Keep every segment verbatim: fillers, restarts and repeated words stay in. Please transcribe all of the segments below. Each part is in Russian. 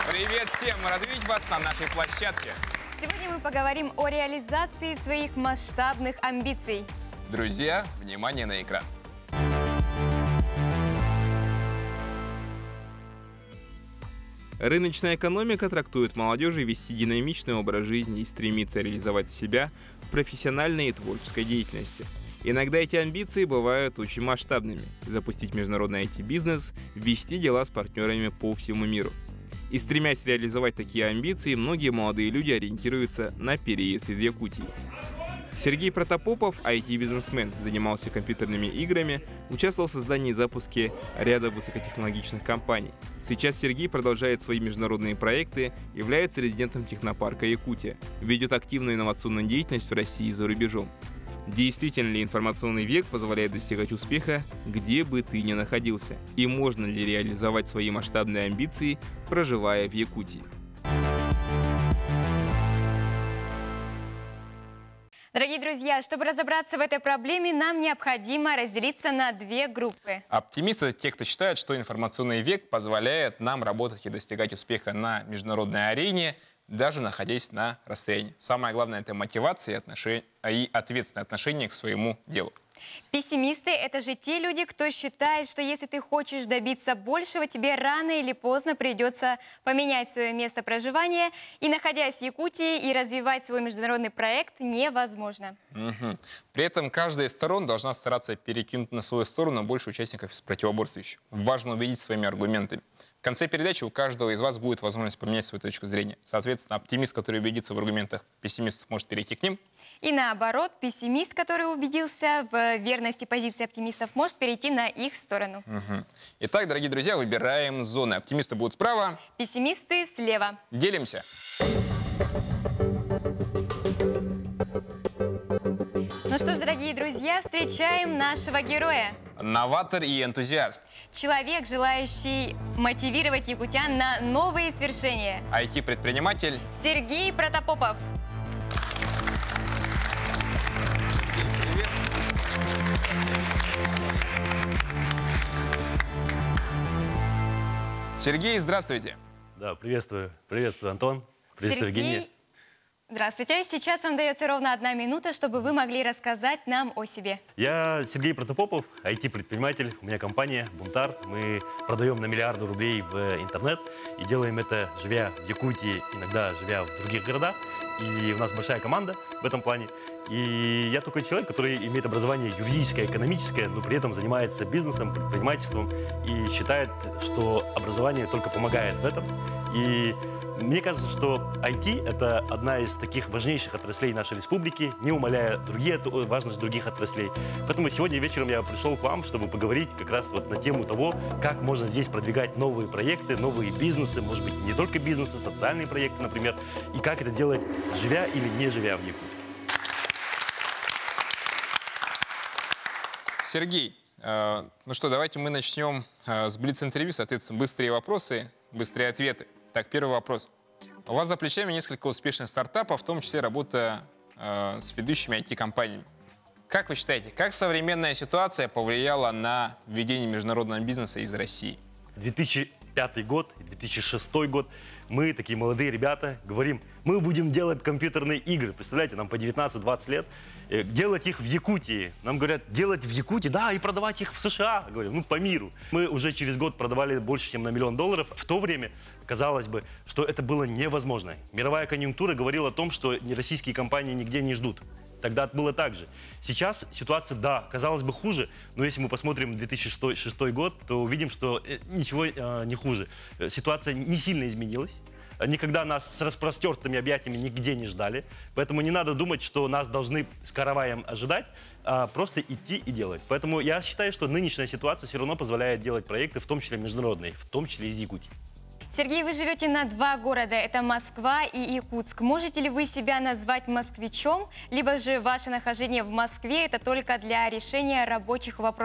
Привет всем! Мы рады видеть вас на нашей площадке. Сегодня мы поговорим о реализации своих масштабных амбиций. Друзья, внимание на экран. Рыночная экономика трактует молодежи вести динамичный образ жизни и стремится реализовать себя в профессиональной и творческой деятельности. Иногда эти амбиции бывают очень масштабными – запустить международный ай ти-бизнес, вести дела с партнерами по всему миру. И стремясь реализовать такие амбиции, многие молодые люди ориентируются на переезд из Якутии. Сергей Протопопов, ай ти-бизнесмен, занимался компьютерными играми, участвовал в создании и запуске ряда высокотехнологичных компаний. Сейчас Сергей продолжает свои международные проекты, является резидентом технопарка Якутия, ведет активную инновационную деятельность в России и за рубежом. Действительно ли информационный век позволяет достигать успеха, где бы ты ни находился? И можно ли реализовать свои масштабные амбиции, проживая в Якутии? Дорогие друзья, чтобы разобраться в этой проблеме, нам необходимо разделиться на две группы. Оптимисты – это те, кто считает, что информационный век позволяет нам работать и достигать успеха на международной арене, даже находясь на расстоянии. Самое главное – это мотивация и, отношение, и ответственное отношение к своему делу. Пессимисты – это же те люди, кто считает, что если ты хочешь добиться большего, тебе рано или поздно придется поменять свое место проживания, и, находясь в Якутии, и развивать свой международный проект невозможно. Угу. При этом каждая из сторон должна стараться перекинуть на свою сторону больше участников из противоборствующих. Важно убедить своими аргументами. В конце передачи у каждого из вас будет возможность поменять свою точку зрения. Соответственно, оптимист, который убедится в аргументах пессимистов, может перейти к ним. И наоборот, пессимист, который убедился в верности позиции оптимистов, может перейти на их сторону. Угу. Итак, дорогие друзья, выбираем зоны. Оптимисты будут справа. Пессимисты слева. Делимся. Ну что ж, дорогие друзья, встречаем нашего героя. Новатор и энтузиаст. Человек, желающий мотивировать якутян на новые свершения. ай ти-предприниматель Сергей Протопопов. Сергей, здравствуйте. Да, приветствую. Приветствую, Антон. Приветствую, Сергей, Евгения. Здравствуйте. Сейчас вам дается ровно одна минута, чтобы вы могли рассказать нам о себе. Я Сергей Протопопов, ай ти-предприниматель. У меня компания «Бунтар». Мы продаем на миллиарды рублей в интернет и делаем это, живя в Якутии, иногда живя в других городах. И у нас большая команда в этом плане. И я такой человек, который имеет образование юридическое, экономическое, но при этом занимается бизнесом, предпринимательством и считает, что образование только помогает в этом. И мне кажется, что ай ти – это одна из таких важнейших отраслей нашей республики, не умаляя другие, важность других отраслей. Поэтому сегодня вечером я пришел к вам, чтобы поговорить как раз вот на тему того, как можно здесь продвигать новые проекты, новые бизнесы, может быть, не только бизнесы, социальные проекты, например, и как это делать, живя или не живя в Якутске. Сергей, э, ну что, давайте мы начнем э, с блиц-интервью, соответственно, быстрые вопросы, быстрые ответы. Так, первый вопрос. У вас за плечами несколько успешных стартапов, в том числе работа э, с ведущими ай ти-компаниями. Как вы считаете, как современная ситуация повлияла на введение международного бизнеса из России? две тысячи пятый год, две тысячи шестой год. Мы, такие молодые ребята, говорим, мы будем делать компьютерные игры. Представляете, нам по девятнадцать-двадцать лет. Делать их в Якутии. Нам говорят, делать в Якутии, да, и продавать их в США. Говорим, ну, по миру. Мы уже через год продавали больше, чем на миллион долларов. В то время казалось бы, что это было невозможно. Мировая конъюнктура говорила о том, что российские компании нигде не ждут. Тогда было так же. Сейчас ситуация, да, казалось бы, хуже, но если мы посмотрим две тысячи шестой год, то увидим, что ничего э, не хуже. Ситуация не сильно изменилась. Никогда нас с распростертыми объятиями нигде не ждали. Поэтому не надо думать, что нас должны с караваем ожидать, а просто идти и делать. Поэтому я считаю, что нынешняя ситуация все равно позволяет делать проекты, в том числе международные, в том числе из Якутии. Сергей, вы живете на два города, это Москва и Якутск. Можете ли вы себя назвать москвичом, либо же ваше нахождение в Москве – это только для решения рабочих вопросов?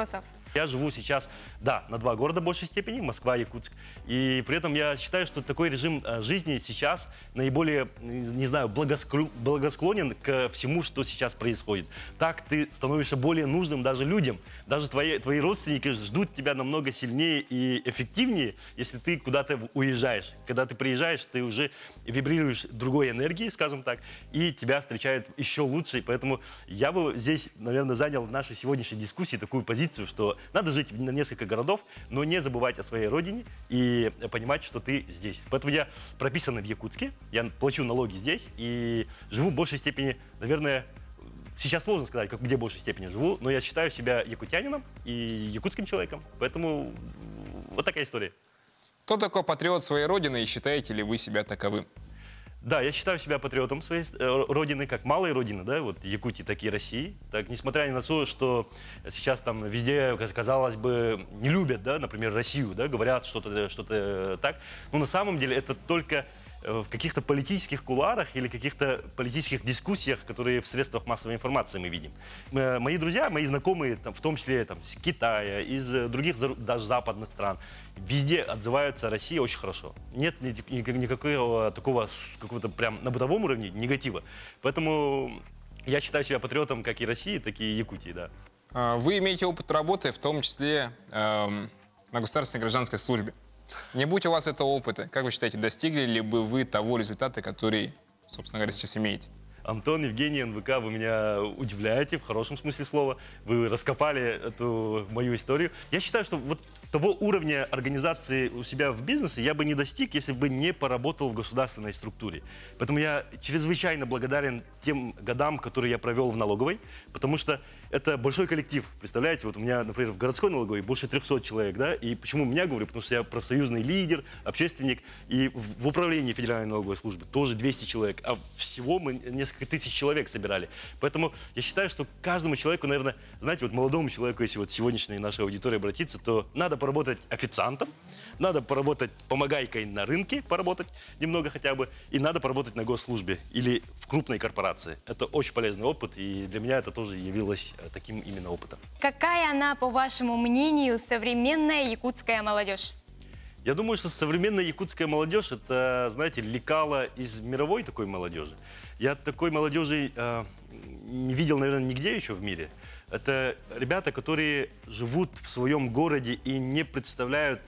Я живу сейчас, да, на два города в большей степени, Москва и Якутск. И при этом я считаю, что такой режим э, жизни сейчас наиболее, не знаю, благоскло- благосклонен к всему, что сейчас происходит. Так ты становишься более нужным даже людям. Даже твои, твои родственники ждут тебя намного сильнее и эффективнее, если ты куда-то уезжаешь. Когда ты приезжаешь, ты уже вибрируешь другой энергией, скажем так, и тебя встречают еще лучше. И поэтому я бы здесь, наверное, занял в нашей сегодняшней дискуссии такую позицию, что надо жить на несколько городов, но не забывать о своей родине и понимать, что ты здесь. Поэтому я прописан в Якутске, я плачу налоги здесь и живу в большей степени, наверное, сейчас сложно сказать, как, где в большей степени живу, но я считаю себя якутянином и якутским человеком. Поэтому вот такая история. Кто такой патриот своей родины и считаете ли вы себя таковым? Да, я считаю себя патриотом своей э, родины, как малой родины, да, вот Якутии, так и России. Так, несмотря ни на то, что сейчас там везде, казалось бы, не любят, да, например, Россию, да, говорят что-то что-то так, но на самом деле это только в каких-то политических кулуарах или каких-то политических дискуссиях, которые в средствах массовой информации мы видим. Мои друзья, мои знакомые, там, в том числе там, с Китая, из других даже западных стран, везде отзываются о России очень хорошо. Нет никакого такого какого-то прям на бытовом уровне негатива. Поэтому я считаю себя патриотом как и России, так и Якутии, да. Вы имеете опыт работы, в том числе эм, на государственной гражданской службе. Не будь у вас этого опыта, как вы считаете, достигли ли бы вы того результата, который, собственно говоря, сейчас имеете? Антон, Евгений, эн вэ ка, вы меня удивляете в хорошем смысле слова. Вы раскопали эту мою историю. Я считаю, что вот того уровня организации у себя в бизнесе я бы не достиг, если бы не поработал в государственной структуре. Поэтому я чрезвычайно благодарен тем годам, которые я провел в налоговой, потому что это большой коллектив. Представляете, вот у меня, например, в городской налоговой больше трёхсот человек, да, и почему меня говорю? Потому что я профсоюзный лидер, общественник, и в управлении Федеральной налоговой службы тоже двести человек, а всего мы несколько тысяч человек собирали. Поэтому я считаю, что каждому человеку, наверное, знаете, вот молодому человеку, если вот сегодняшняя наша аудитория обратится, то надо поработать официантом, надо поработать помогайкой на рынке, поработать немного хотя бы, и надо поработать на госслужбе или в крупной корпорации. Это очень полезный опыт, и для меня это тоже явилось таким именно опытом. Какая она, по вашему мнению, современная якутская молодежь? Я думаю, что современная якутская молодежь – это, знаете, лекало из мировой такой молодежи. Я такой молодежи э, не видел, наверное, нигде еще в мире. Это ребята, которые живут в своем городе и не представляют...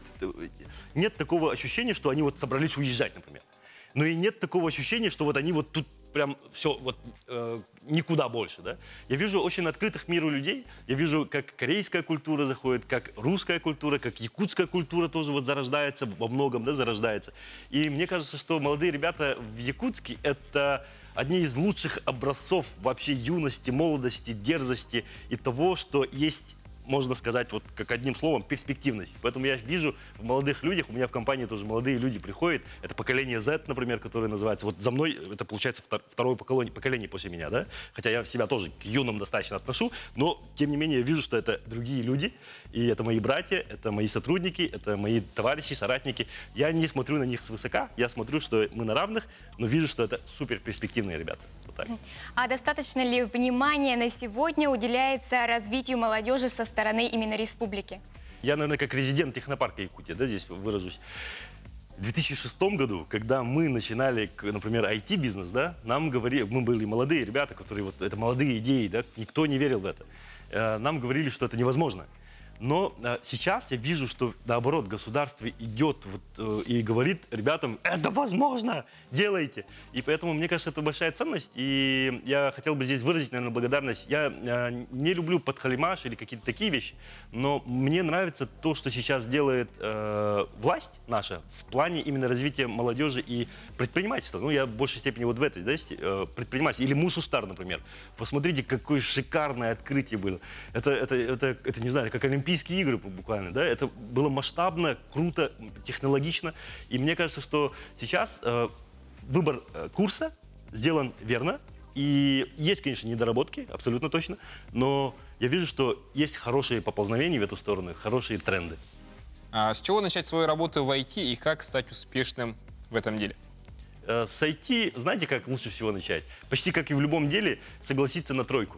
Нет такого ощущения, что они вот собрались уезжать, например. Но и нет такого ощущения, что вот они вот тут прям все, вот э, никуда больше, да. Я вижу очень открытых миру людей, я вижу, как корейская культура заходит, как русская культура, как якутская культура тоже вот зарождается, во многом, да, зарождается. И мне кажется, что молодые ребята в Якутске – это одни из лучших образцов вообще юности, молодости, дерзости и того, что есть, можно сказать, вот как одним словом, перспективность. Поэтому я вижу в молодых людях, у меня в компании тоже молодые люди приходят, это поколение Z, например, которое называется, вот за мной это получается второе поколение, поколение после меня, да, хотя я себя тоже к юным достаточно отношу, но тем не менее я вижу, что это другие люди, и это мои братья, это мои сотрудники, это мои товарищи, соратники. Я не смотрю на них свысока, я смотрю, что мы на равных, но вижу, что это супер перспективные ребята. Вот так. А достаточно ли внимания на сегодня уделяется развитию молодежи со стороны именно республики? Я, наверное, как резидент технопарка Якутия, да, здесь выражусь. В две тысячи шестом году, когда мы начинали, например, ай ти-бизнес, да, нам говорили, мы были молодые ребята, которые вот, это молодые идеи, да, никто не верил в это. Нам говорили, что это невозможно. Но э, сейчас я вижу, что наоборот государство идет вот, э, и говорит ребятам, это возможно, делайте. И поэтому мне кажется, это большая ценность. И я хотел бы здесь выразить, наверное, благодарность. Я э, не люблю подхалимаш или какие-то такие вещи, но мне нравится то, что сейчас делает э, власть наша в плане именно развития молодежи и предпринимательства. Ну, я в большей степени вот в этой, да, э, предпринимательство. Или Мусустар, например. Посмотрите, какое шикарное открытие было. Это, это, это, это не знаю, как Олимпийские игры буквально, да, это было масштабно, круто, технологично, и мне кажется, что сейчас э, выбор э, курса сделан верно, и есть, конечно, недоработки, абсолютно точно, но я вижу, что есть хорошие поползновения в эту сторону, хорошие тренды. А с чего начать свою работу в ай ти и как стать успешным в этом деле? Э, с ай ти, знаете, как лучше всего начать? Почти как и в любом деле, согласиться на тройку.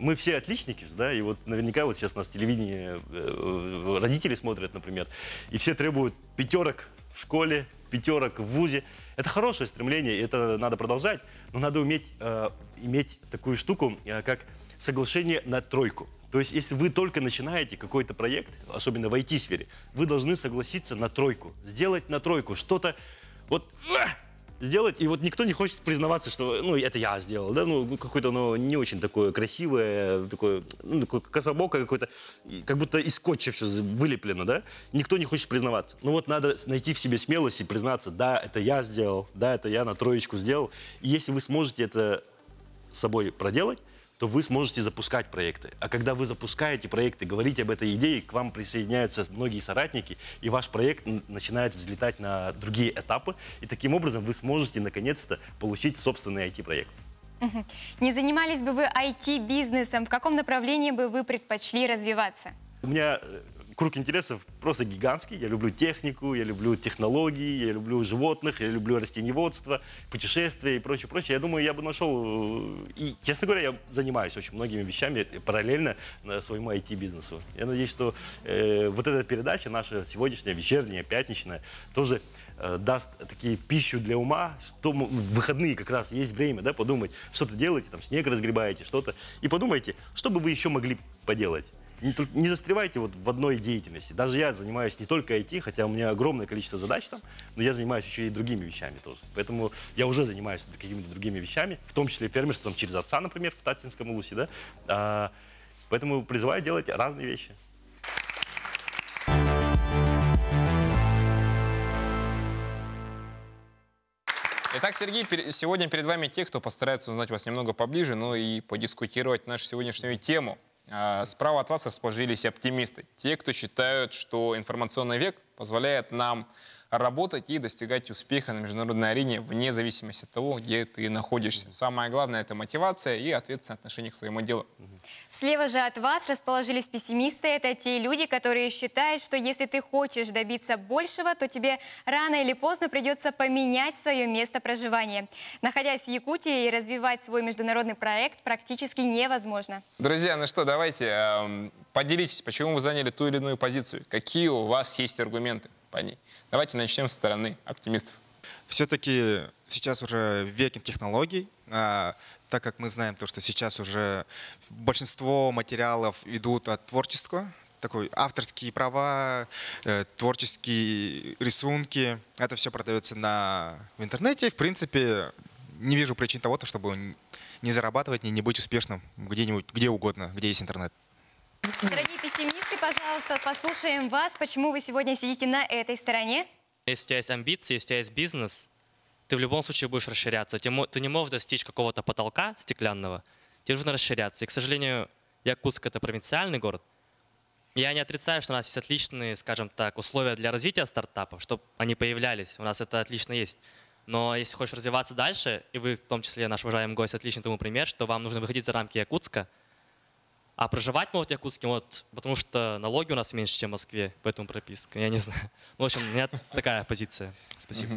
мы все отличники, да, и вот наверняка вот сейчас нас телевидение, э, родители смотрят, например, и все требуют пятерок в школе, пятерок в вузе. Это хорошее стремление, и это надо продолжать, но надо уметь э, иметь такую штуку, э, как соглашение на тройку. То есть, если вы только начинаете какой-то проект, особенно в ай ти-сфере, вы должны согласиться на тройку, сделать на тройку что-то, вот, сделать, и вот никто не хочет признаваться, что, ну, это я сделал, да, ну, какое-то оно не очень такое красивое, такое, ну, такое кособокое какое-то, как будто из скотча все вылеплено, да, никто не хочет признаваться. Ну, вот надо найти в себе смелость и признаться, да, это я сделал, да, это я на троечку сделал, и если вы сможете это с собой проделать, то вы сможете запускать проекты. А когда вы запускаете проекты, говорите об этой идее, к вам присоединяются многие соратники, и ваш проект начинает взлетать на другие этапы, и таким образом вы сможете наконец-то получить собственный ай ти-проект. Не занимались бы вы ай ти-бизнесом, в каком направлении бы вы предпочли развиваться? У меня круг интересов просто гигантский. Я люблю технику, я люблю технологии, я люблю животных, я люблю растениеводство, путешествия и прочее, прочее. Я думаю, я бы нашел... И, честно говоря, я занимаюсь очень многими вещами параллельно своему ай ти-бизнесу. Я надеюсь, что э, вот эта передача, наша сегодняшняя, вечерняя, пятничная, тоже э, даст такие пищу для ума, что в выходные как раз есть время, да, подумать, что-то делаете, там снег разгребаете, что-то. И подумайте, что бы вы еще могли поделать. Не, не застревайте вот в одной деятельности. Даже я занимаюсь не только ай ти, хотя у меня огромное количество задач там, но я занимаюсь еще и другими вещами тоже. Поэтому я уже занимаюсь какими-то другими вещами, в том числе фермерством через отца, например, в Татинском улусе. Да? А, поэтому призываю делать разные вещи. Итак, Сергей, сегодня перед вами те, кто постарается узнать вас немного поближе, ну и подискутировать нашу сегодняшнюю тему. Справа от вас расположились оптимисты. Те, кто считают, что информационный век позволяет нам работать и достигать успеха на международной арене вне зависимости от того, где ты находишься. Самое главное – это мотивация и ответственное отношение к своему делу. Слева же от вас расположились пессимисты. Это те люди, которые считают, что если ты хочешь добиться большего, то тебе рано или поздно придется поменять свое место проживания. Находясь в Якутии, и развивать свой международный проект практически невозможно. Друзья, ну что, давайте э, поделитесь, почему вы заняли ту или иную позицию. Какие у вас есть аргументы по ней? Давайте начнем с стороны оптимистов. Все-таки сейчас уже век технологий, а, так как мы знаем, то, что сейчас уже большинство материалов идут от творчества, такой авторские права, э, творческие рисунки, это все продается на, в интернете. В принципе, не вижу причин того, чтобы не зарабатывать, не, не быть успешным где-нибудь, где угодно, где есть интернет. Дорогие пессимисты, пожалуйста, послушаем вас. Почему вы сегодня сидите на этой стороне? Если у тебя есть амбиции, если у тебя есть бизнес, ты в любом случае будешь расширяться. Ты не можешь достичь какого-то потолка стеклянного, тебе нужно расширяться. И, к сожалению, Якутск — это провинциальный город. Я не отрицаю, что у нас есть отличные, скажем так, условия для развития стартапов, чтобы они появлялись. У нас это отлично есть. Но если хочешь развиваться дальше, и вы, в том числе наш уважаемый гость, отличный тому пример, что вам нужно выходить за рамки Якутска. А проживать могут в Якутске, вот, потому что налоги у нас меньше, чем в Москве, поэтому прописка. Я не знаю. В общем, у меня такая позиция. Спасибо.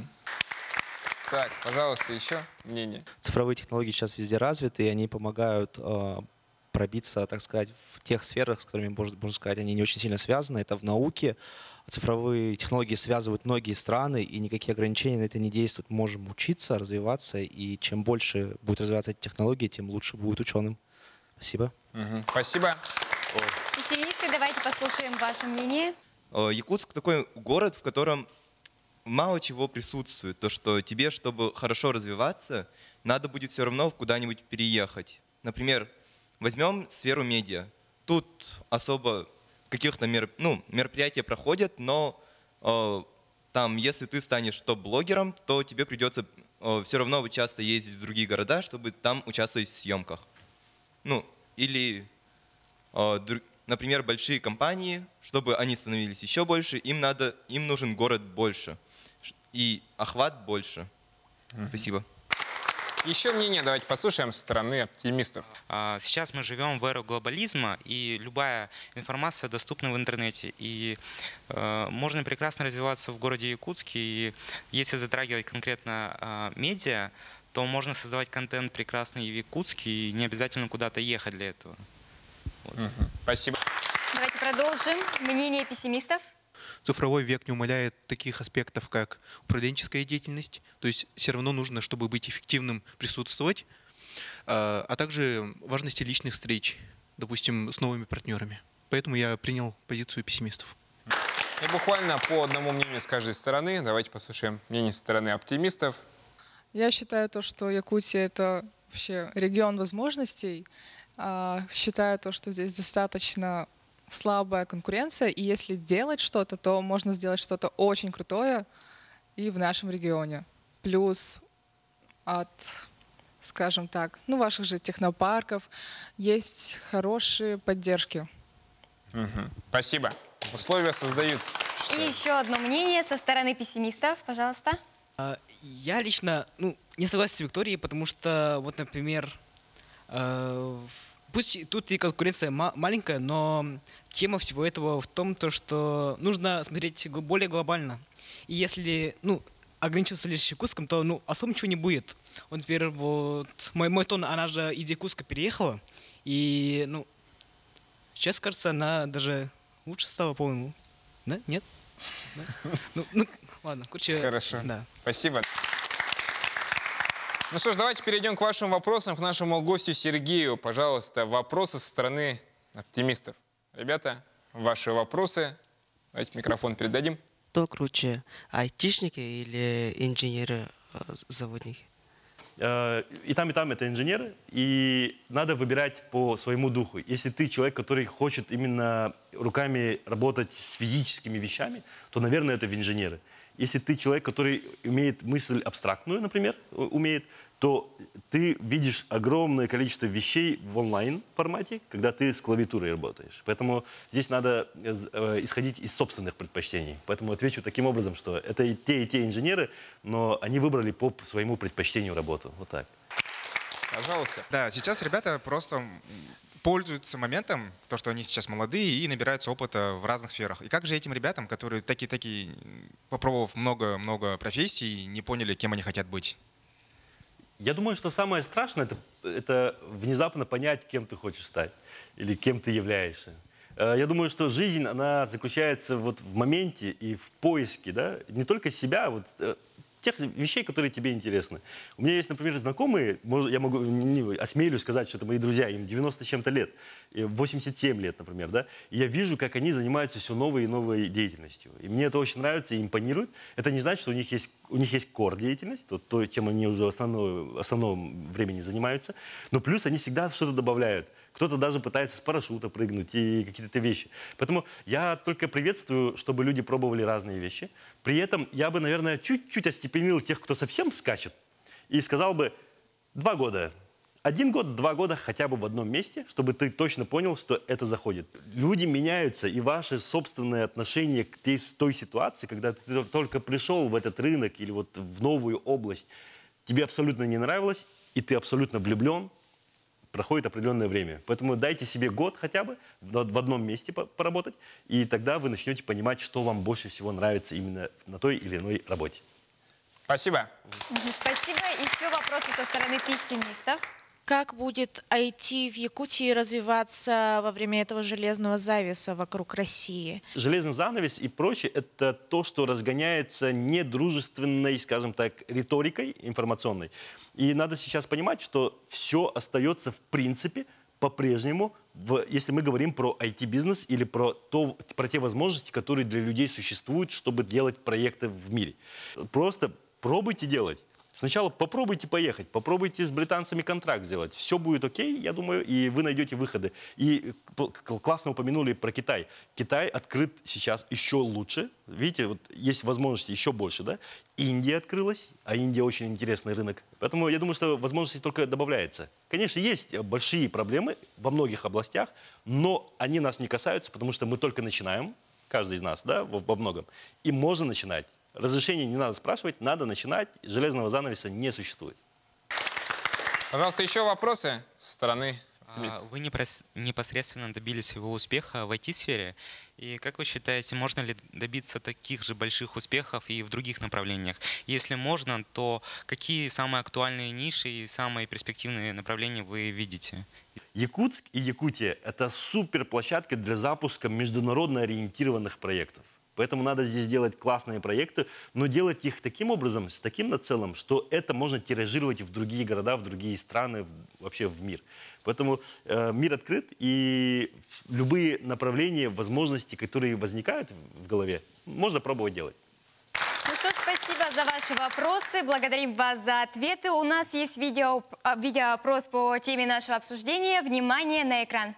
Так, пожалуйста, еще мнение. Цифровые технологии сейчас везде развиты, и они помогают э, пробиться, так сказать, в тех сферах, с которыми, можно, можно сказать, они не очень сильно связаны. Это в науке. Цифровые технологии связывают многие страны, и никакие ограничения на это не действуют. Мы можем учиться, развиваться, и чем больше будет развиваться эти технологии, тем лучше будет ученым. Спасибо. Угу. Спасибо. Пессимисты, давайте послушаем ваше мнение. Якутск такой город, в котором мало чего присутствует. То, что тебе, чтобы хорошо развиваться, надо будет все равно куда-нибудь переехать. Например, возьмем сферу медиа. Тут особо каких-то мероп... ну, мероприятия проходят, но э, там, если ты станешь топ-блогером, то тебе придется э, все равно часто ездить в другие города, чтобы там участвовать в съемках. Ну, или, э, друг... например, большие компании, чтобы они становились еще больше, им, надо, им нужен город больше и охват больше. Mm-hmm. Спасибо. Еще мнение давайте послушаем со стороны оптимистов. Сейчас мы живем в эру глобализма, и любая информация доступна в интернете. И э, можно прекрасно развиваться в городе Якутске. И если затрагивать конкретно э, медиа, то можно создавать контент прекрасный и в Якутске, и не обязательно куда-то ехать для этого. Вот. Мгм. Спасибо. Давайте продолжим. Мнение пессимистов. Цифровой век не умаляет таких аспектов, как управленческая деятельность, то есть все равно нужно, чтобы быть эффективным, присутствовать, а а также важности личных встреч, допустим, с новыми партнерами. Поэтому я принял позицию пессимистов. И буквально по одному мнению с каждой стороны. Давайте послушаем мнение со стороны оптимистов. Я считаю то, что Якутия — это вообще регион возможностей. А, Считаю то, что здесь достаточно слабая конкуренция, и если делать что-то, то можно сделать что-то очень крутое и в нашем регионе. Плюс от, скажем так, ну, ваших же технопарков есть хорошие поддержки. Мгм. Спасибо. Условия создаются. И еще одно мнение со стороны пессимистов. Пожалуйста. А, Я лично ну, не согласен с Викторией, потому что, вот, например, э, пусть и тут и конкуренция ма- маленькая, но тема всего этого в том, то, что нужно смотреть гл- более глобально. И если ну, ограничиваться лишь Якутском, то ну, особо ничего не будет. Вот, например, вот мой, мой тон, она же из Якутска переехала, и ну, сейчас, кажется, она даже лучше стала, по-моему. Да? Нет? Да? Ну, ну, ладно, короче, Хорошо. да. Спасибо. Ну что ж, давайте перейдем к вашим вопросам, к нашему гостю Сергею. Пожалуйста, вопросы со стороны оптимистов. Ребята, ваши вопросы. Давайте микрофон передадим. Кто круче, айтишники или инженеры-заводники? Э, И там, и там это инженеры, и надо выбирать по своему духу. Если ты человек, который хочет именно руками работать с физическими вещами, то, наверное, это в инженеры. Если ты человек, который имеет мысль абстрактную, например, у- умеет, то ты видишь огромное количество вещей в онлайн-формате, когда ты с клавиатурой работаешь. Поэтому здесь надо э, з- э, исходить из собственных предпочтений. Поэтому отвечу таким образом, что это и те, и те инженеры, но они выбрали по своему предпочтению работу. Вот так. Пожалуйста. Да, сейчас ребята просто м, пользуются моментом, то, что они сейчас молодые и набираются опыта в разных сферах. И как же этим ребятам, которые такие-такие, попробовав много-много профессий, не поняли, кем они хотят быть? Я думаю, что самое страшное это, это внезапно понять, кем ты хочешь стать или кем ты являешься. Э, Я думаю, что жизнь, она заключается вот в моменте и в поиске, да, не только себя, вот э, тех вещей, которые тебе интересны. У меня есть, например, знакомые, мож- я могу, не, осмелюсь сказать, что это мои друзья, им девяносто с чем-то лет, и восемьдесят семь лет, например, да, и я вижу, как они занимаются все новой и новой деятельностью. И мне это очень нравится и импонирует. Это не значит, что у них есть, у них есть кор-деятельность, то, то, чем они уже в основном, в основном времени занимаются, но плюс они всегда что-то добавляют. Кто-то даже пытается с парашюта прыгнуть и какие-то вещи. Поэтому я только приветствую, чтобы люди пробовали разные вещи. При этом я бы, наверное, чуть-чуть остепенил тех, кто совсем скачет, и сказал бы два года. Один год, два года хотя бы в одном месте, чтобы ты точно понял, что это заходит. Люди меняются, и ваше собственное отношение к той, той ситуации, когда ты только пришел в этот рынок или вот в новую область, тебе абсолютно не нравилось, и ты абсолютно влюблен, проходит определенное время. Поэтому дайте себе год хотя бы в в одном месте по- поработать, и тогда вы начнете понимать, что вам больше всего нравится именно на той или иной работе. Спасибо. Мгм, Спасибо. Еще вопросы со стороны пессимистов. Как будет ай ти в Якутии развиваться во время этого железного завеса вокруг России? Железный занавес и прочее – это то, что разгоняется недружественной, скажем так, риторикой информационной. И надо сейчас понимать, что все остается в принципе по-прежнему, в- если мы говорим про ай ти-бизнес или про, то, про те возможности, которые для людей существуют, чтобы делать проекты в мире. Просто пробуйте делать. Сначала попробуйте поехать, попробуйте с британцами контракт сделать. Все будет окей, я думаю, и вы найдете выходы. И п- к- классно упомянули про Китай. Китай открыт сейчас еще лучше. Видите, вот есть возможности еще больше, да? Индия открылась, а Индия очень интересный рынок. Поэтому я думаю, что возможностей только добавляется. Конечно, есть большие проблемы во многих областях, но они нас не касаются, потому что мы только начинаем, каждый из нас, да, во, во многом. И можно начинать. Разрешение не надо спрашивать, надо начинать. Железного занавеса не существует. Пожалуйста, еще вопросы со стороны оптимист. Вы непрес- непосредственно добились своего успеха в ай ти-сфере. И как вы считаете, можно ли добиться таких же больших успехов и в других направлениях? Если можно, то какие самые актуальные ниши и самые перспективные направления вы видите? Якутск и Якутия – это супер площадка для запуска международно ориентированных проектов. Поэтому надо здесь делать классные проекты, но делать их таким образом, с таким нацелом, что это можно тиражировать в другие города, в другие страны, в, вообще в мир. Поэтому э, мир открыт, и любые направления, возможности, которые возникают в голове, можно пробовать делать. Ну что ж, спасибо за ваши вопросы. Благодарим вас за ответы. У нас есть видео, видеоопрос по теме нашего обсуждения. Внимание на экран.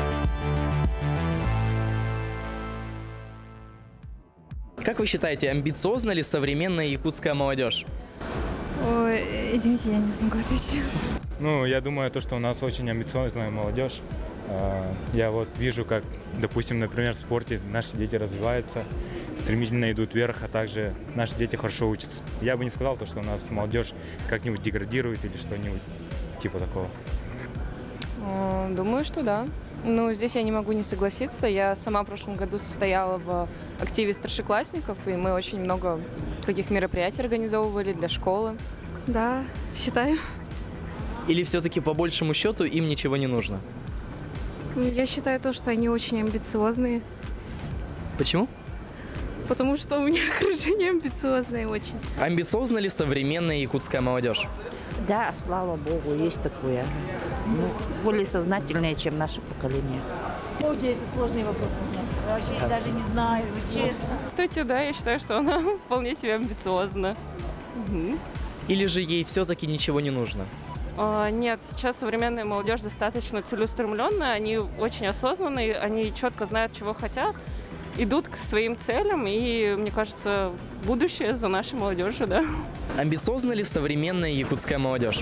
Как вы считаете, амбициозна ли современная якутская молодежь? Ой, извините, я не смогу ответить. Ну, я думаю, то, что у нас очень амбициозная молодежь. Я вот вижу, как, допустим, например, в спорте наши дети развиваются, стремительно идут вверх, а также наши дети хорошо учатся. Я бы не сказал, то, что у нас молодежь как-нибудь деградирует или что-нибудь типа такого. Думаю, что да. Ну, здесь я не могу не согласиться. Я сама в прошлом году состояла в активе старшеклассников, и мы очень много таких мероприятий организовывали для школы. Да, считаю. Или все-таки по большему счету им ничего не нужно? Я считаю то, что они очень амбициозные. Почему? Потому что у меня окружение амбициозное очень. Амбициозна ли современная якутская молодежь? Да, слава богу, есть такое. Ну, более сознательное, чем наше поколение. Ой, это сложные вопросы. Я вообще Хорошо. даже не знаю, честно. Кстати, да, я считаю, что она вполне себе амбициозна. Угу. Или же ей все-таки ничего не нужно? А, нет, сейчас современная молодежь достаточно целеустремленная, они очень осознанные, они четко знают, чего хотят, идут к своим целям, и, мне кажется, будущее за нашей молодежью, да. Амбициозна ли современная якутская молодежь?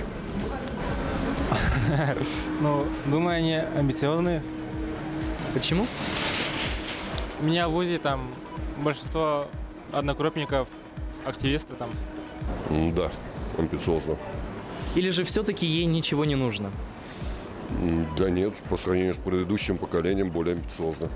Ну, думаю, они амбициозные. Почему? У меня в ВУЗе там большинство однокурсников, активисты там. Да, амбициозно. Или же все-таки ей ничего не нужно? Да нет, по сравнению с предыдущим поколением более амбициозно.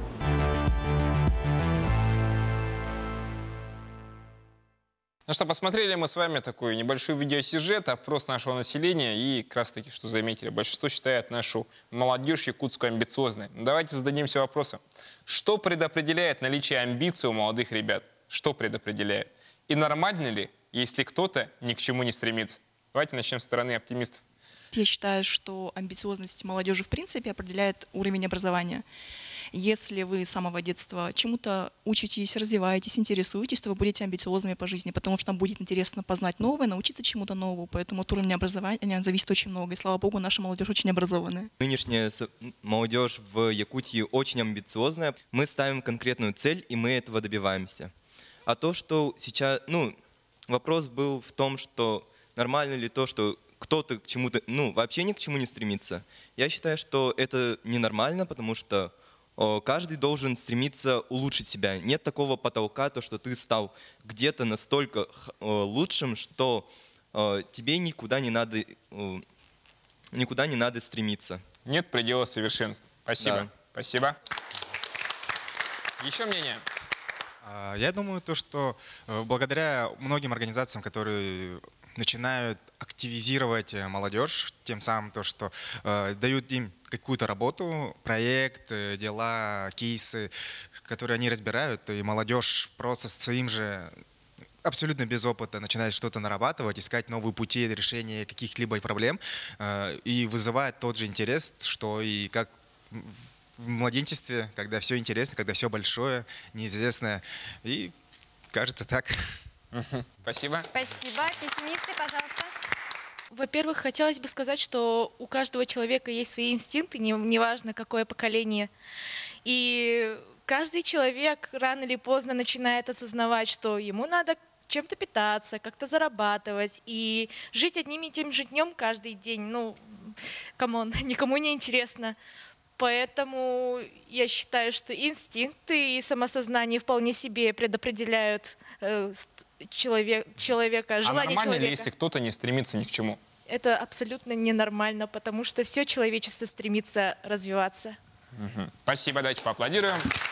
Ну что, посмотрели мы с вами такой небольшой видеосюжет, опрос нашего населения, и как раз таки, что заметили, большинство считает нашу молодежь якутскую амбициозной. Давайте зададимся вопросом. Что предопределяет наличие амбиций у молодых ребят? Что предопределяет? И нормально ли, если кто-то ни к чему не стремится? Давайте начнем с стороны оптимистов. Я считаю, что амбициозность молодежи в принципе определяет уровень образования. Если вы с самого детства чему-то учитесь, развиваетесь, интересуетесь, то вы будете амбициозными по жизни, потому что нам будет интересно познать новое, научиться чему-то новому. Поэтому от уровня образования зависит очень много. И слава богу, наша молодежь очень образованная. Нынешняя молодежь в Якутии очень амбициозная. Мы ставим конкретную цель, и мы этого добиваемся. А то, что сейчас... Ну, вопрос был в том, что нормально ли то, что кто-то к чему-то... Ну, вообще ни к чему не стремится. Я считаю, что это ненормально, потому что каждый должен стремиться улучшить себя. Нет такого потолка, то, что ты стал где-то настолько лучшим, что тебе никуда не надо, никуда не надо стремиться. Нет предела совершенства. Спасибо. Да. Спасибо. Еще мнение? Я думаю, то, что благодаря многим организациям, которые начинают активизировать молодежь, тем самым то, что э, дают им какую-то работу, проект, дела, кейсы, которые они разбирают, и молодежь просто своим же абсолютно без опыта начинает что-то нарабатывать, искать новые пути решения каких-либо проблем, э, и вызывает тот же интерес, что и как в младенчестве, когда все интересно, когда все большое, неизвестное, и кажется так. Спасибо. Спасибо. Пессимисты, пожалуйста. Во-первых, хотелось бы сказать, что у каждого человека есть свои инстинкты, не- неважно какое поколение. И каждый человек рано или поздно начинает осознавать, что ему надо чем-то питаться, как-то зарабатывать. И жить одним и тем же днем каждый день, ну, камон, никому не интересно. Поэтому я считаю, что инстинкты и самосознание вполне себе предопределяют э, ст- человек, человека, А желание нормально ли, человека. если кто-то не стремится ни к чему? это абсолютно ненормально, потому что все человечество стремится развиваться. Угу. Спасибо, давайте поаплодируем.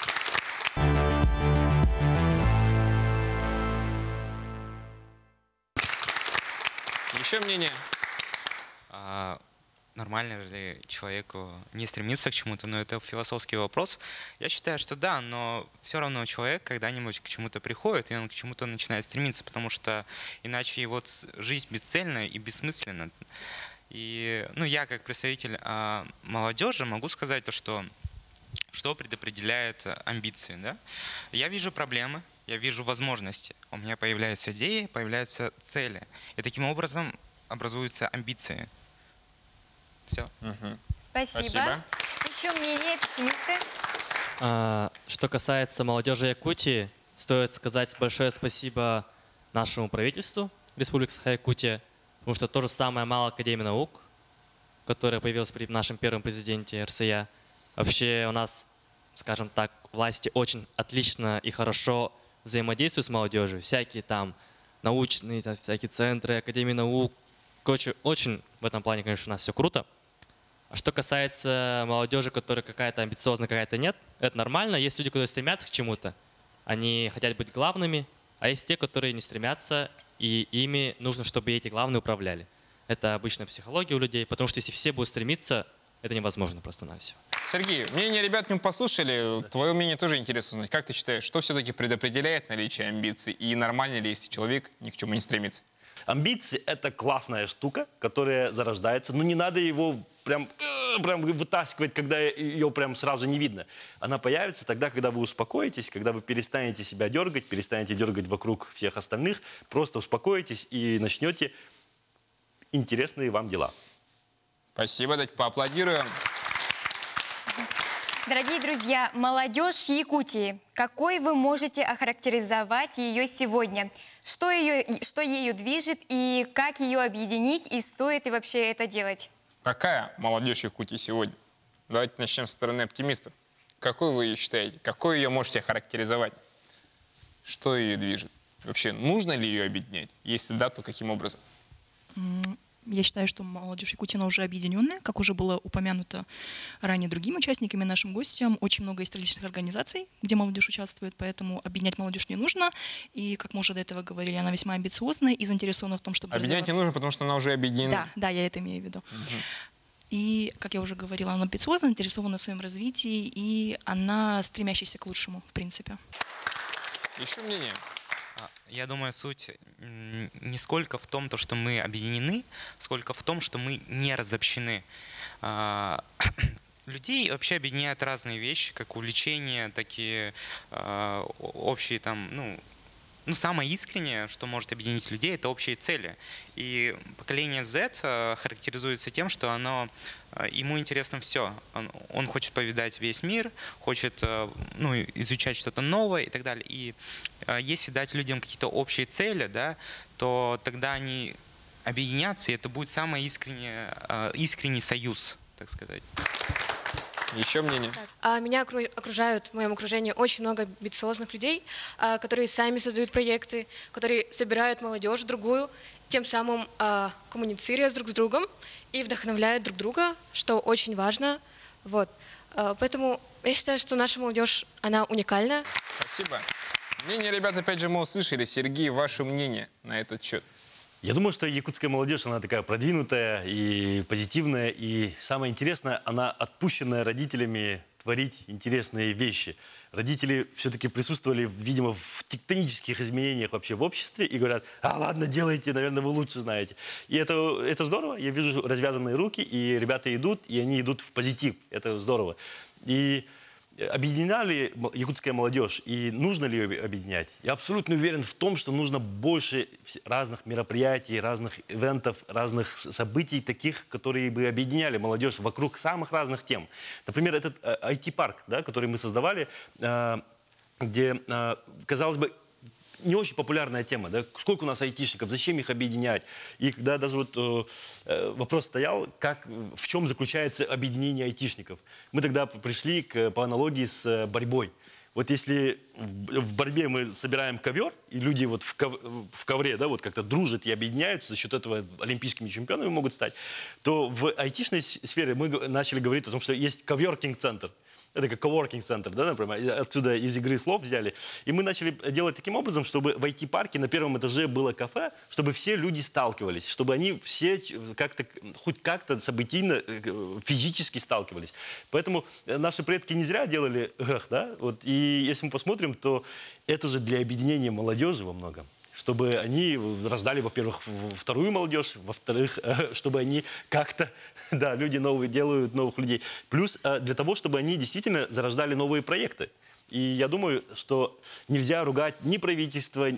Еще мнение? А, нормально ли человеку не стремиться к чему-то, но это философский вопрос. Я считаю, что да, но все равно человек когда-нибудь к чему-то приходит, и он к чему-то начинает стремиться, потому что иначе его жизнь бесцельна и бессмысленна. И ну, я, как представитель а, молодежи, могу сказать то, что что предопределяет амбиции. Да? Я вижу проблемы, я вижу возможности. У меня появляются идеи, появляются цели. И таким образом образуются амбиции. Все. Угу. Спасибо. Спасибо. Еще мнение, пессимисты? А, что касается молодежи Якутии, стоит сказать большое спасибо нашему правительству Республики Саха-Якутия, потому что то же самое Малая академия наук, которая появилась при нашем первом президенте эр эс я. Вообще у нас, скажем так, власти очень отлично и хорошо взаимодействуют с молодежью. Всякие там научные, там, всякие центры, академии наук. Короче, очень в этом плане, конечно, у нас все круто. А что касается молодежи, которая какая-то амбициозная, какая-то нет, это нормально. Есть люди, которые стремятся к чему-то, они хотят быть главными, а есть те, которые не стремятся, и ими нужно, чтобы эти главные управляли. Это обычная психология у людей, потому что если все будут стремиться, это невозможно просто-навсего. Сергей, мнение ребят мы послушали. Твое мнение тоже интересно узнать. Как ты считаешь, что все-таки предопределяет наличие амбиций? И нормально ли, если человек ни к чему не стремится? Амбиции – это классная штука, которая зарождается. Но не надо его прям, прям вытаскивать, когда ее прям сразу не видно. Она появится тогда, когда вы успокоитесь, когда вы перестанете себя дергать, перестанете дергать вокруг всех остальных, просто успокоитесь и начнете интересные вам дела. Спасибо, давайте поаплодируем. Дорогие друзья, молодежь Якутии, какой вы можете охарактеризовать ее сегодня? Что, ее, что ею движет и как ее объединить, и стоит ли вообще это делать? Какая молодежь Якутии сегодня? Давайте начнем с стороны оптимистов. Какой вы ее считаете? Какой ее можете охарактеризовать? Что ее движет? Вообще, нужно ли ее объединять? Если да, то каким образом? Я считаю, что молодежь Якутии уже объединенная, как уже было упомянуто ранее другими участниками, нашим гостям. Очень много есть различных организаций, где молодежь участвует, поэтому объединять молодежь не нужно. И, как мы уже до этого говорили, она весьма амбициозная и заинтересована в том, чтобы объединять развиваться. не нужно, потому что она уже объединена. Да, да, я это имею в виду. Угу. И, как я уже говорила, она амбициозна, заинтересована в своем развитии, и она стремящаяся к лучшему, в принципе. Еще мнение? Я думаю, суть не сколько в том, что мы объединены, сколько в том, что мы не разобщены. Людей вообще объединяют разные вещи, как увлечения, так и общие там, ну, ну, самое искреннее, что может объединить людей, это общие цели. И поколение Z характеризуется тем, что оно, ему интересно все. Он, он хочет повидать весь мир, хочет ну, изучать что-то новое и так далее. И если дать людям какие-то общие цели, да, то тогда они объединятся, и это будет самый искренний, искренний союз, так сказать. Еще мнение? А меня окружают в моем окружении очень много амбициозных людей, которые сами создают проекты, которые собирают молодежь другую, тем самым коммуницируя друг с другом и вдохновляют друг друга, что очень важно. Вот. Поэтому я считаю, что наша молодежь, она уникальна. Спасибо. Мнение ребят, опять же, мы услышали. Сергей, ваше мнение на этот счет? Я думаю, что якутская молодежь, она такая продвинутая и позитивная. И самое интересное, она отпущенная родителями творить интересные вещи. Родители все-таки присутствовали, видимо, в тектонических изменениях вообще в обществе и говорят: а ладно, делайте, наверное, вы лучше знаете. И это, это здорово. Я вижу развязанные руки, и ребята идут, и они идут в позитив. Это здорово. И объединена ли якутская молодежь и нужно ли ее объединять? Я абсолютно уверен в том, что нужно больше разных мероприятий, разных ивентов, разных событий, таких, которые бы объединяли молодежь вокруг самых разных тем. Например, этот ай ти-парк, да, который мы создавали, где, казалось бы, не очень популярная тема, да? Сколько у нас айтишников, зачем их объединять? И когда даже вот э, вопрос стоял, как, в чем заключается объединение айтишников, мы тогда пришли к, по аналогии с борьбой. Вот если в, в борьбе мы собираем ковер, и люди вот в, ков, в ковре, да, вот как-то дружат и объединяются, за счет этого олимпийскими чемпионами могут стать, то в айтишной сфере мы начали говорить о том, что есть коверкинг-центр. Это как коворкинг-центр, да, например, отсюда из игры слов взяли. И мы начали делать таким образом, чтобы в ай ти-парке на первом этаже было кафе, чтобы все люди сталкивались, чтобы они все как-то, хоть как-то событийно, физически сталкивались. Поэтому наши предки не зря делали эх, да, вот, и если мы посмотрим, то это же для объединения молодежи во многом. Чтобы они раздали, во-первых, вторую молодежь, во-вторых, чтобы они как-то, да, люди новые делают, новых людей. Плюс для того, чтобы они действительно зарождали новые проекты. И я думаю, что нельзя ругать ни правительство,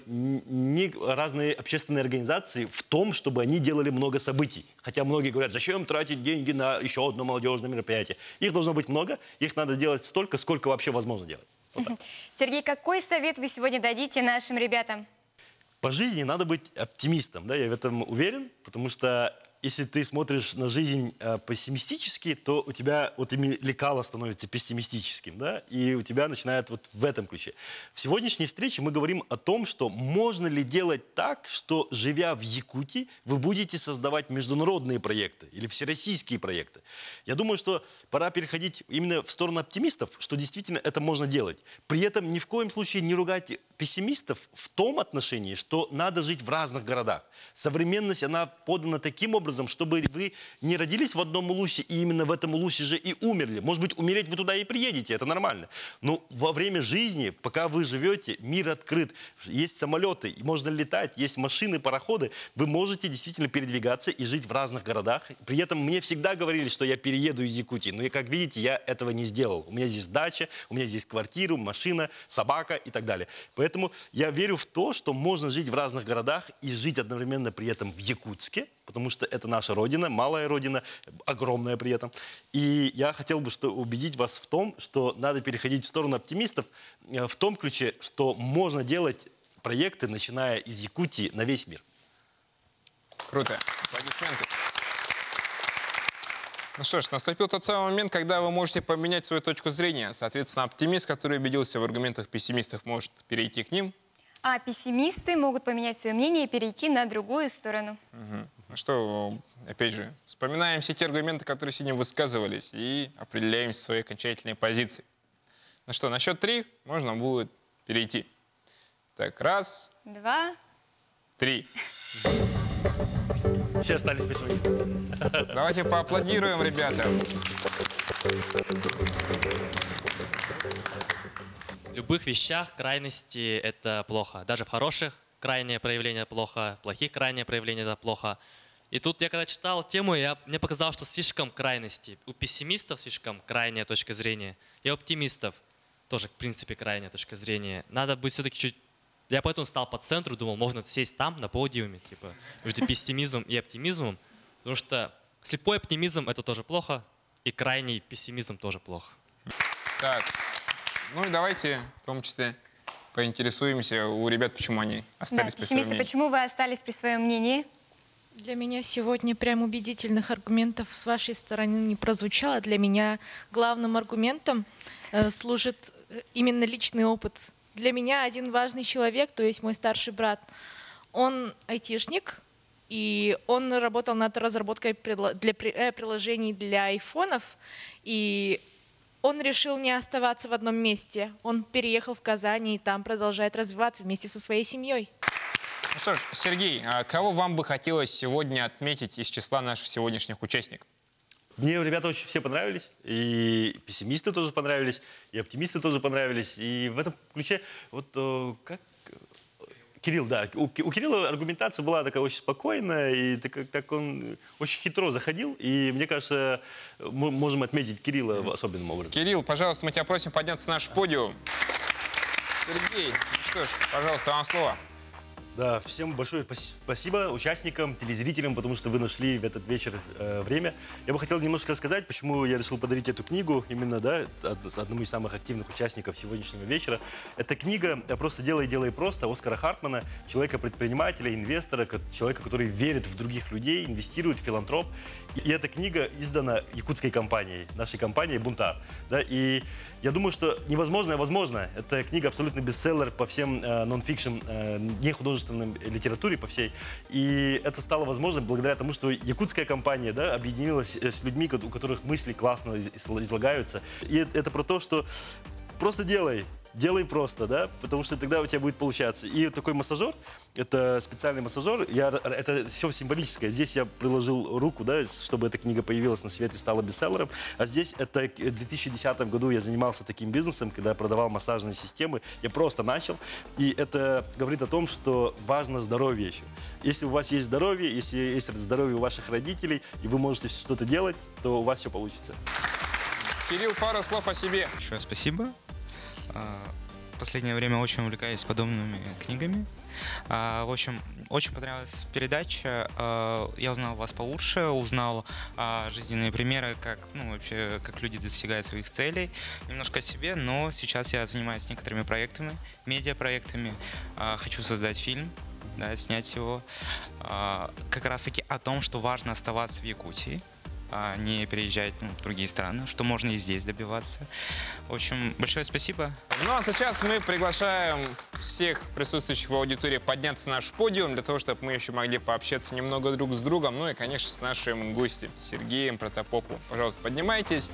ни разные общественные организации в том, чтобы они делали много событий. Хотя многие говорят, зачем тратить деньги на еще одно молодежное мероприятие. Их должно быть много, их надо делать столько, сколько вообще возможно делать. Вот Сергей, какой совет вы сегодня дадите нашим ребятам? По жизни надо быть оптимистом, да, я в этом уверен, потому что если ты смотришь на жизнь э, пессимистически, то у тебя вот именно лекало становится пессимистическим, да, и у тебя начинает вот в этом ключе. В сегодняшней встрече мы говорим о том, что можно ли делать так, что, живя в Якутии, вы будете создавать международные проекты или всероссийские проекты. Я думаю, что пора переходить именно в сторону оптимистов, что действительно это можно делать. При этом ни в коем случае не ругать пессимистов в том отношении, что надо жить в разных городах. Современность, она подана таким образом, чтобы вы не родились в одном улусе и именно в этом улусе же и умерли. Может быть, умереть вы туда и приедете, это нормально. Но во время жизни, пока вы живете, мир открыт, есть самолеты, можно летать, есть машины, пароходы, вы можете действительно передвигаться и жить в разных городах. При этом мне всегда говорили, что я перееду из Якутии, но, как видите, я этого не сделал. У меня здесь дача, у меня здесь квартира, машина, собака и так далее. Поэтому я верю в то, что можно жить в разных городах и жить одновременно при этом в Якутске, потому что это наша родина, малая родина, огромная при этом. И я хотел бы что, убедить вас в том, что надо переходить в сторону оптимистов, в том ключе, что можно делать проекты, начиная из Якутии, на весь мир. Круто. Аплодисменты. Ну что ж, наступил тот самый момент, когда вы можете поменять свою точку зрения. Соответственно, оптимист, который убедился в аргументах пессимистов, может перейти к ним. А пессимисты могут поменять свое мнение и перейти на другую сторону. Угу. Ну что, опять же, вспоминаем все те аргументы, которые сегодня высказывались, и определяем свои окончательные позиции. Ну что, на счет три можно будет перейти. Так, раз. Два. Три. Все остались без своих. Давайте поаплодируем, ребята. В любых вещах крайности — это плохо. Даже в хороших крайнее проявление плохо, в плохих крайнее проявление это плохо. И тут я когда читал тему, я, мне показалось, что слишком крайности. У пессимистов слишком крайняя точка зрения, и у оптимистов тоже, в принципе, крайняя точка зрения. Надо быть все-таки чуть... Я поэтому стал по центру, думал, можно сесть там, на подиуме, типа, между пессимизмом и оптимизмом. Потому что слепой оптимизм — это тоже плохо, и крайний пессимизм тоже плохо. Так, ну и давайте, в том числе, поинтересуемся у ребят, почему они остались Да, при своем пессимисты, мнении. почему вы остались при своем мнении? Для меня сегодня прям убедительных аргументов с вашей стороны не прозвучало. Для меня главным аргументом э, служит именно личный опыт. Для меня один важный человек, то есть мой старший брат, он айтишник, и он работал над разработкой для приложений для айфонов, и он решил не оставаться в одном месте. Он переехал в Казань и там продолжает развиваться вместе со своей семьей. Ну что ж, Сергей, а кого вам бы хотелось сегодня отметить из числа наших сегодняшних участников? Мне ребята очень все понравились, и пессимисты тоже понравились, и оптимисты тоже понравились. И в этом ключе, вот как... Кирилл, да, у, у Кирилла аргументация была такая очень спокойная, и так, так он очень хитро заходил, и мне кажется, мы можем отметить Кирилла особенным образом. Кирилл, пожалуйста, мы тебя просим подняться на наш подиум. Сергей, ну что ж, пожалуйста, вам слово. Да, всем большое спасибо участникам, телезрителям, потому что вы нашли в этот вечер э, время. Я бы хотел немножко рассказать, почему я решил подарить эту книгу именно, да, одному из самых активных участников сегодняшнего вечера. Эта книга «Просто делай, делай просто» Оскара Хартмана, человека-предпринимателя, инвестора, человека, который верит в других людей, инвестирует, филантроп. И эта книга издана якутской компанией, нашей компанией «Бунтар». Да, и я думаю, что невозможное возможно. Эта книга абсолютно бестселлер по всем э, нон-фикшн, э, не художественным литературе по всей. И это стало возможно благодаря тому, что якутская компания, да, объединилась с людьми, у которых мысли классно излагаются. И это про то, что просто делай. Делай просто, да, потому что тогда у тебя будет получаться. И такой массажер, это специальный массажер, я, это все символическое. Здесь я приложил руку, да, чтобы эта книга появилась на свет и стала бестселлером. А здесь это в две тысячи десятом году я занимался таким бизнесом, когда я продавал массажные системы. Я просто начал. И это говорит о том, что важно здоровье еще. Если у вас есть здоровье, если есть здоровье у ваших родителей, и вы можете что-то делать, то у вас все получится. Кирилл, пару слов о себе. Большое спасибо. В последнее время очень увлекаюсь подобными книгами. В общем, очень понравилась передача. Я узнал вас получше, узнал жизненные примеры, как, ну, вообще, как люди достигают своих целей. Немножко о себе, но сейчас я занимаюсь некоторыми проектами, медиапроектами. Хочу создать фильм, да, снять его. Как раз-таки о том, что важно оставаться в Якутии, а не переезжать, ну, в другие страны, что можно и здесь добиваться. В общем, большое спасибо. Ну а сейчас мы приглашаем всех присутствующих в аудитории подняться на наш подиум, для того, чтобы мы еще могли пообщаться немного друг с другом, ну и, конечно, с нашим гостем Сергеем Протопоповым. Пожалуйста, поднимайтесь.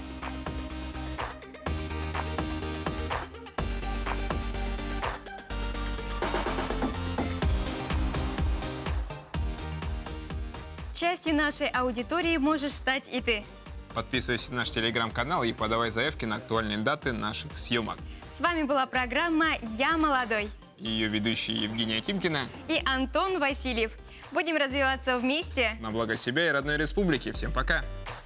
Частью нашей аудитории можешь стать и ты. Подписывайся на наш телеграм-канал и подавай заявки на актуальные даты наших съемок. С вами была программа «Я молодой». Ее ведущие Евгения Тимкина и Антон Васильев. Будем развиваться вместе. На благо себя и родной республики. Всем пока!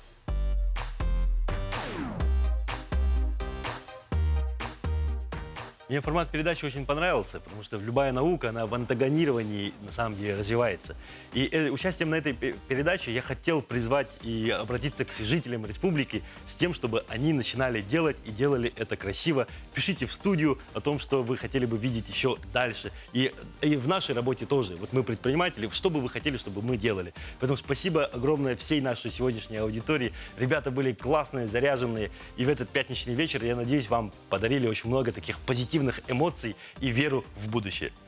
Мне формат передачи очень понравился, потому что любая наука, она в антагонировании на самом деле развивается. И э, участием на этой передаче я хотел призвать и обратиться к жителям республики с тем, чтобы они начинали делать и делали это красиво. Пишите в студию о том, что вы хотели бы видеть еще дальше. И, и в нашей работе тоже. Вот мы предприниматели, что бы вы хотели, чтобы мы делали. Поэтому спасибо огромное всей нашей сегодняшней аудитории. Ребята были классные, заряженные. И в этот пятничный вечер, я надеюсь, вам подарили очень много таких позитивных эмоций и веру в будущее.